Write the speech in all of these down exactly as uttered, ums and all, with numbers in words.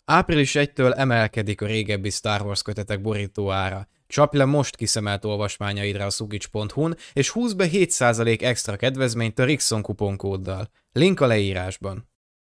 április elsejétől emelkedik a régebbi Star Wars kötetek borítóára. Csapj le most kiszemelt olvasmányaidra a szukics pont hu-n, és húzz be hét százalék extra kedvezményt a Rixon kuponkóddal. Link a leírásban.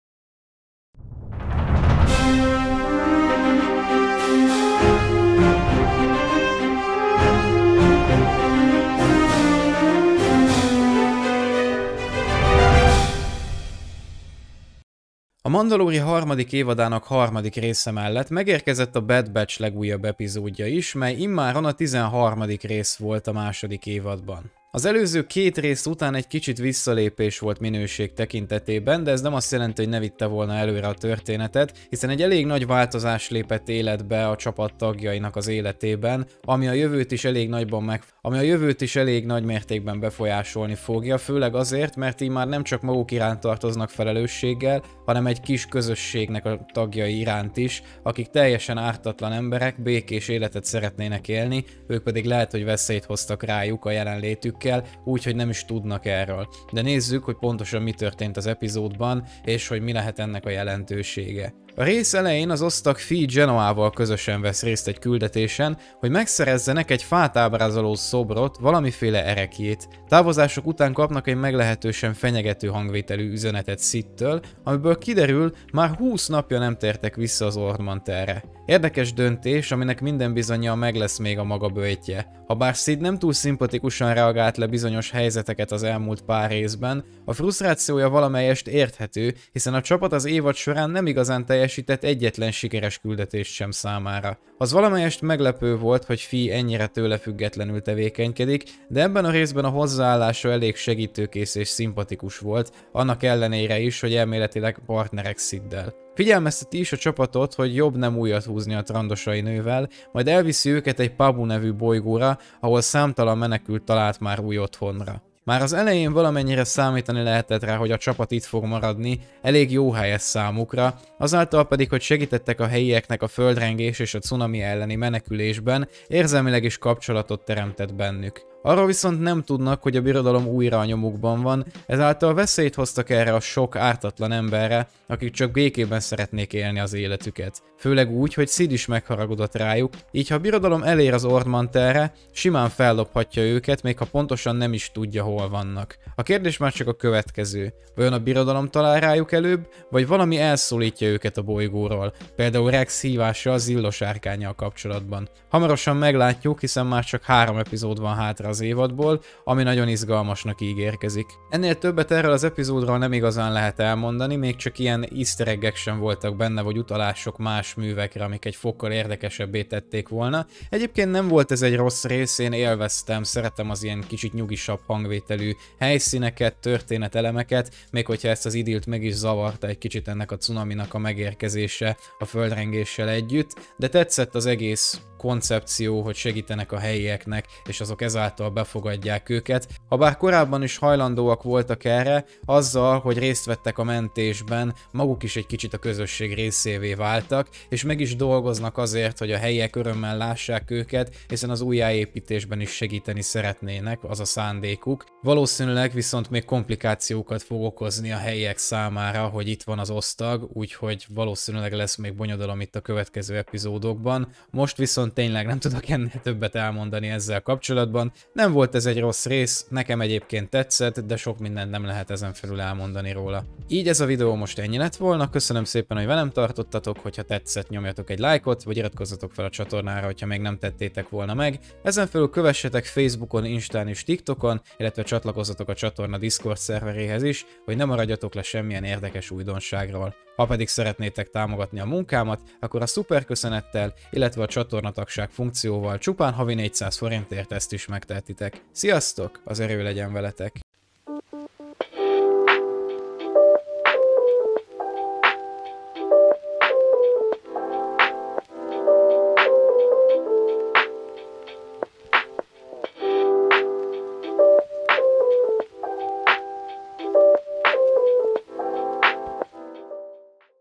A Mandalorian harmadik évadának harmadik része mellett megérkezett a Bad Batch legújabb epizódja is, mely immáron a tizenharmadik rész volt a második évadban. Az előző két rész után egy kicsit visszalépés volt minőség tekintetében, de ez nem azt jelenti, hogy ne vitte volna előre a történetet, hiszen egy elég nagy változás lépett életbe a csapat tagjainak az életében, ami a jövőt is elég nagyban meg, ami a jövőt is elég nagy mértékben befolyásolni fogja, főleg azért, mert így már nem csak maguk iránt tartoznak felelősséggel, hanem egy kis közösségnek a tagjai iránt is, akik teljesen ártatlan emberek, békés életet szeretnének élni, ők pedig lehet, hogy veszélyt hoztak rájuk a jelenlétükkel, úgyhogy nem is tudnak erről. De nézzük, hogy pontosan mi történt az epizódban, és hogy mi lehet ennek a jelentősége. A rész elején az osztag Fee Genoával közösen vesz részt egy küldetésen, hogy megszerezzenek egy fát ábrázoló szobrot, valamiféle erekjét. Távozások után kapnak egy meglehetősen fenyegető hangvételű üzenetet Sid-től, amiből kiderül, már húsz napja nem tértek vissza az Ord-Mantellre. Érdekes döntés, aminek minden bizonnyal meg lesz még a maga böjtje. Habár Sid nem túl szimpatikusan reagált le bizonyos helyzeteket az elmúlt pár részben, a frusztrációja valamelyest érthető, hiszen a csapat az évad során nem igazán teljesített egyetlen sikeres küldetést sem számára. Az valamelyest meglepő volt, hogy Fee ennyire tőle függetlenül tevékenykedik, de ebben a részben a hozzáállása elég segítőkész és szimpatikus volt, annak ellenére is, hogy elméletileg partnerek Siddel. Figyelmezteti is a csapatot, hogy jobb nem újat húzni a trandosai nővel, majd elviszi őket egy Pabu nevű bolygóra, ahol számtalan menekült talált már új otthonra. Már az elején valamennyire számítani lehetett rá, hogy a csapat itt fog maradni, elég jó hely ez számukra, azáltal pedig, hogy segítettek a helyieknek a földrengés és a cunami elleni menekülésben, érzelmileg is kapcsolatot teremtett bennük. Arról viszont nem tudnak, hogy a birodalom újra a nyomukban van, ezáltal veszélyt hoztak erre a sok ártatlan emberre, akik csak békében szeretnék élni az életüket. Főleg úgy, hogy Sid is megharagudott rájuk, így ha a birodalom elér az Ord-Mantellre, simán fellophatja őket, még ha pontosan nem is tudja, hol vannak. A kérdés már csak a következő. Vajon a birodalom talál rájuk előbb, vagy valami elszólítja őket a bolygóról, például Rex hívása a zillos árkánnyal kapcsolatban. Hamarosan meglátjuk, hiszen már csak három epizód van hátra az évadból, ami nagyon izgalmasnak ígérkezik. Ennél többet erről az epizódról nem igazán lehet elmondani, még csak ilyen easter eggek sem voltak benne, vagy utalások más művekre, amik egy fokkal érdekesebbé tették volna. Egyébként nem volt ez egy rossz rész, én élveztem, szeretem az ilyen kicsit nyugisabb hangvételű helyszíneket, történetelemeket, még hogyha ezt az idilt meg is zavarta egy kicsit ennek a cunaminak a megérkezése a földrengéssel együtt, de tetszett az egész koncepció, hogy segítenek a helyieknek, és azok ezáltal befogadják őket. Habár korábban is hajlandóak voltak erre, azzal, hogy részt vettek a mentésben, maguk is egy kicsit a közösség részévé váltak, és meg is dolgoznak azért, hogy a helyiek örömmel lássák őket, hiszen az újjáépítésben is segíteni szeretnének, az a szándékuk. Valószínűleg viszont még komplikációkat fog okozni a helyiek számára, hogy itt van az osztag, úgyhogy valószínűleg lesz még bonyodalom itt a következő epizódokban. Most viszont tényleg nem tudok ennél többet elmondani ezzel kapcsolatban. Nem volt ez egy rossz rész, nekem egyébként tetszett, de sok mindent nem lehet ezen felül elmondani róla. Így ez a videó most ennyi lett volna, köszönöm szépen, hogy velem tartottatok, hogyha tetszett, nyomjatok egy lájkot, vagy iratkozzatok fel a csatornára, hogyha még nem tettétek volna meg. Ezen felül kövessetek Facebookon, Instán és TikTokon, illetve csatlakozzatok a csatorna Discord szerveréhez is, hogy ne maradjatok le semmilyen érdekes újdonságról. Ha pedig szeretnétek támogatni a munkámat, akkor a szuper köszönettel, illetve a csatornatagság funkcióval csupán havi négyszáz forintért ezt is megtehetitek. Sziasztok, az erő legyen veletek!